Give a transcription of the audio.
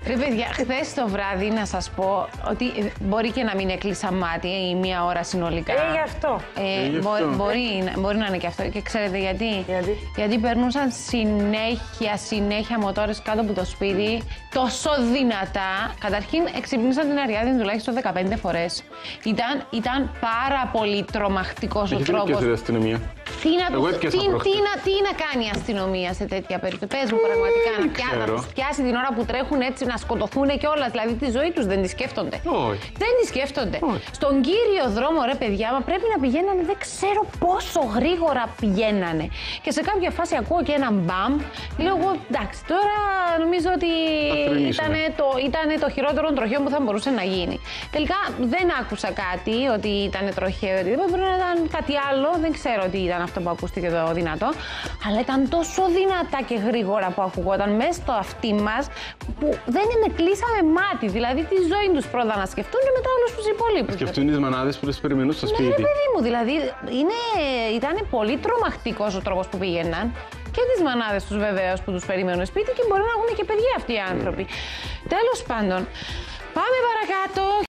Ρε παιδιά, χθες το βράδυ να σας πω ότι μπορεί και να μην έκλεισα μάτι η μία ώρα συνολικά. Γι' αυτό. Μπορεί να είναι και αυτό. Και ξέρετε γιατί? Γιατί περνούσαν συνέχεια μοτόρες κάτω από το σπίτι, τόσο δυνατά. Καταρχήν εξυπνήσαν την Αριάδνη τουλάχιστον 15 φορές. Ήταν πάρα πολύ τρομακτικός ο τρόπος. Τι να κάνει η αστυνομία σε τέτοια περίπτωση? Πες μου πραγματικά, να τους πιάσει την ώρα που τρέχουν έτσι, να σκοτωθούν κιόλας? Δηλαδή τη ζωή τους δεν τη σκέφτονται. Δεν τη σκέφτονται. Στον κύριο δρόμο, ρε παιδιά, μα πρέπει να πηγαίνανε, δεν ξέρω πόσο γρήγορα πηγαίνανε. Και σε κάποια φάση ακούω και έναν μπαμ. Λέω εγώ, εντάξει, τώρα νομίζω ότι ήταν το χειρότερο τροχαίο που θα μπορούσε να γίνει. Τελικά δεν άκουσα κάτι ότι ήταν τροχαίο, μπορεί να ήταν κάτι άλλο, δεν ξέρω τι ήταν αυτό που ακούστηκε το δυνατό, αλλά ήταν τόσο δυνατά και γρήγορα που ακουγόταν μέσα στο αυτί μας που δεν με κλείσαμε μάτι. Δηλαδή τη ζωή τους πρώτα να σκεφτούν και μετά όλους τους υπόλοιπους. Σκεφτούν τις μανάδες που τις περιμένουν στο σπίτι. Ναι, παιδί μου, δηλαδή ήταν πολύ τρομακτικός ο τρόπος που πήγαιναν. Και τις μανάδες τους βεβαίως που τους περιμένουν σπίτι και μπορεί να έχουν και παιδιά αυτοί οι άνθρωποι. Τέλος πάντων, πάμε παρακάτω